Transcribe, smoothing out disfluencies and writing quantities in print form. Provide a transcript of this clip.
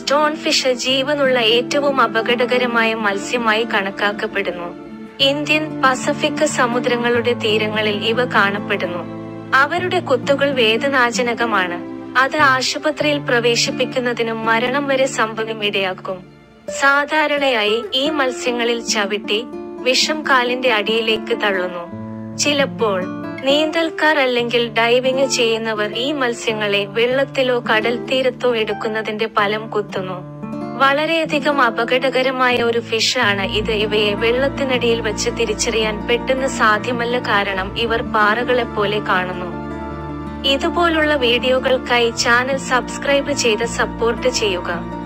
സ്റ്റോൺഫിഷ് ജീവനുള്ള ഏറ്റവും അപകടകരമായ മത്സ്യമായി കണക്കാക്കപ്പെടുന്നു. ഇന്ത്യൻ, പസഫിക് സമുദ്രങ്ങളുടെ തീരങ്ങളിൽ ഇവ കാണപ്പെടുന്നു. അവരുടെ കുത്തുകൾ വേദനാജനകമാണ്. അത് ആശുപത്രിയിൽ പ്രവേശിപ്പിക്കുന്നതിനും മരണം വരെ ഇടയാക്കും. സാധാരണയായി ഈ മത്സ്യങ്ങളിൽ ചവിട്ടി വിഷം കാലിന്റെ അടിയിലേക്ക് തള്ളുന്നു. ചിലപ്പോൾ നീന്തൽക്കാർ അല്ലെങ്കിൽ ഡൈവിംഗ് ചെയ്യുന്നവർ ഈ മത്സ്യങ്ങളെ വെള്ളത്തിലോ കടൽ തീരത്തോ എടുക്കുന്നതിന്റെ ഫലം കുത്തുന്നു. വളരെയധികം അപകടകരമായ ഒരു ഫിഷ് ആണ് ഇത്. ഇവയെ വെള്ളത്തിനടിയിൽ വച്ച് തിരിച്ചറിയാൻ പെട്ടെന്ന് സാധ്യമല്ല, കാരണം ഇവർ പാറകളെപ്പോലെ കാണുന്നു. ഇതുപോലുള്ള വീഡിയോകൾക്കായി ചാനൽ സബ്സ്ക്രൈബ് ചെയ്ത് സപ്പോർട്ട് ചെയ്യുക.